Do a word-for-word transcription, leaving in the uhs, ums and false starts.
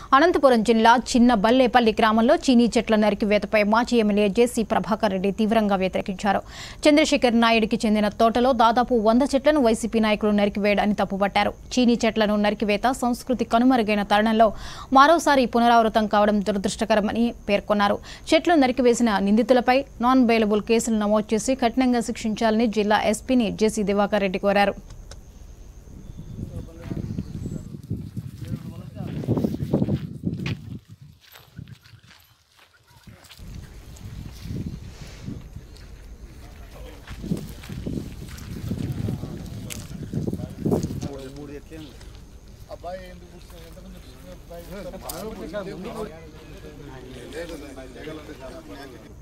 అనంతపురం జిల్లా చిన్న బల్లేపల్లి గ్రామంలో చీనీ చెట్ల నరికివేతపై మాజీ ఎమ్మెల్యే జేసీ ప్రభాకర్ రెడ్డి తీవ్రంగా వ్యతిరేకించారు. చంద్రశేఖర్ నాయుడికి చెందిన తోటలో దాదాపు వంద చెట్లను వైసీపీ నాయకులు నరికివేయడాన్ని తప్పుపట్టారు. చీనీ చెట్లను నరికివేత సంస్కృతి కనుమరుగైన తరుణంలో మరోసారి పునరావృతం కావడం దురదృష్టకరమని పేర్కొన్నారు. చెట్లు నరికివేసిన నిందితులపై నాన్ బెయిలబుల్ కేసులు నమోదు చేసి కఠినంగా శిక్షించాలని జిల్లా ఎస్పీని జేసీ దివాకర్ రెడ్డి కోరారు. అబ్బాయి ఎందుకు ఎంతమంది